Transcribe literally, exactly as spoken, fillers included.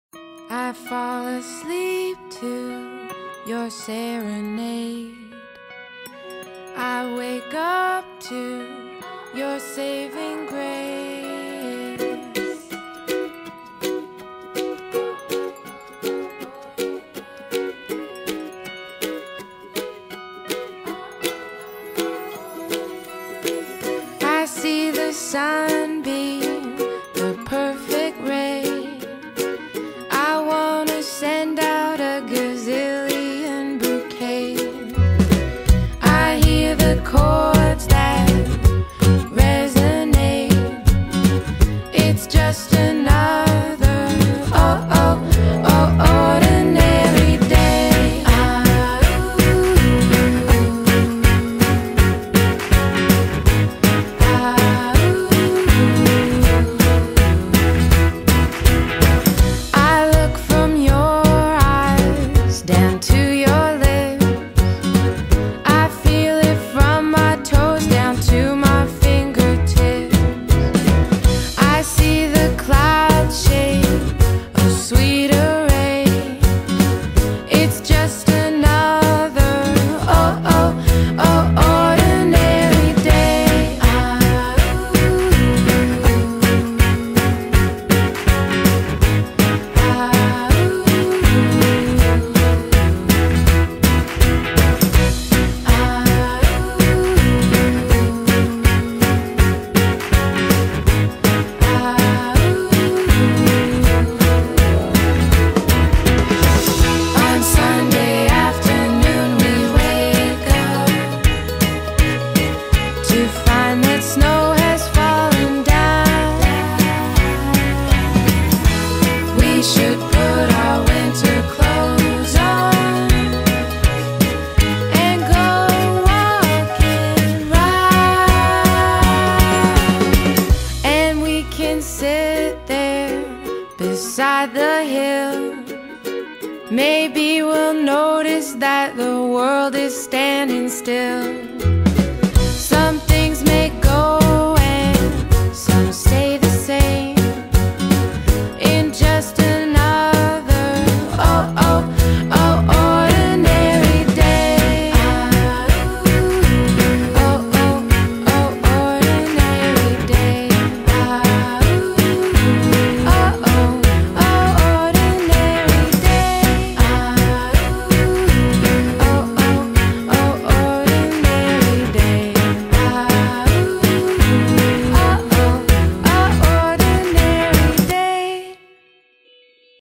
I fall asleep to your serenade. I wake up to your saving grace. I see the sunbeam, the perfect ray. I wanna send out a gazillion bouquets. I hear the chords that resonate. It's just another, oh, oh, oh, ordinary day. Ah, ooh, ah, ooh. I look from your eyes down to your lips. I feel it from my toes down to my fingertips. I see the clouds shape a sweet array. It's just another, oh, oh, oh, ordinary day. Ah, ooh, ah, on Sunday afternoon we wake up to find that snow has fallen down. We should put our winter clothes on and go walking round. And we can sit there beside the hill. Maybe we'll notice that the world is standing still.